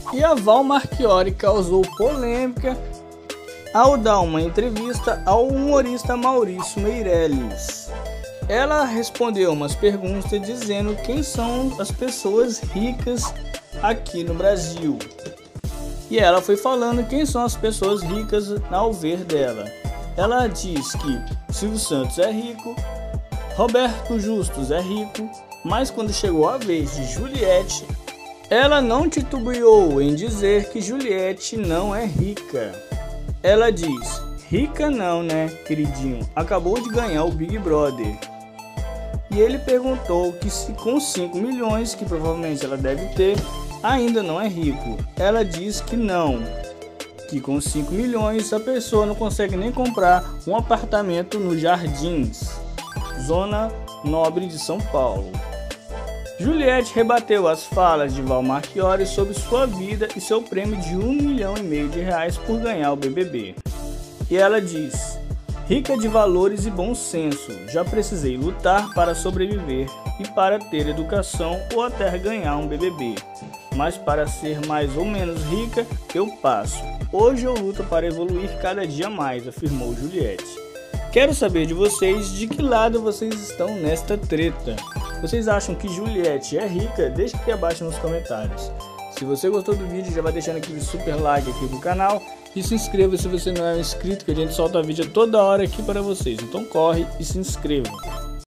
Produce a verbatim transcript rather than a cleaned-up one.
E a Val Marchiori causou polêmica ao dar uma entrevista ao humorista Maurício Meirelles. Ela respondeu umas perguntas dizendo quem são as pessoas ricas aqui no Brasil. E ela foi falando quem são as pessoas ricas ao ver dela. Ela diz que Silvio Santos é rico, Roberto Justus é rico, mas quando chegou a vez de Juliette, ela não titubeou em dizer que Juliette não é rica. Ela diz: rica não, né, queridinho? Acabou de ganhar o Big Brother. E ele perguntou que se com cinco milhões, que provavelmente ela deve ter, ainda não é rico. Ela diz que não, que com cinco milhões a pessoa não consegue nem comprar um apartamento nos Jardins, zona nobre de São Paulo. Juliette rebateu as falas de Val Marchiori sobre sua vida e seu prêmio de um milhão e meio de reais por ganhar o B B B. E ela diz: rica de valores e bom senso, já precisei lutar para sobreviver e para ter educação ou até ganhar um B B B. Mas para ser mais ou menos rica, eu passo. Hoje eu luto para evoluir cada dia mais, afirmou Juliette. Quero saber de vocês de que lado vocês estão nesta treta. Vocês acham que Juliette é rica? Deixe aqui abaixo nos comentários. Se você gostou do vídeo, já vai deixando aquele super like aqui no canal e se inscreva se você não é inscrito, que a gente solta vídeo toda hora aqui para vocês. Então corre e se inscreva.